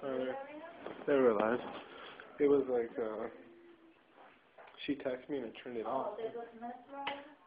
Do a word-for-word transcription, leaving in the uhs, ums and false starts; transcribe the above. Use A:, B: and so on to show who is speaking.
A: Uh, they realized. It was like, uh, she texted me and I turned it off.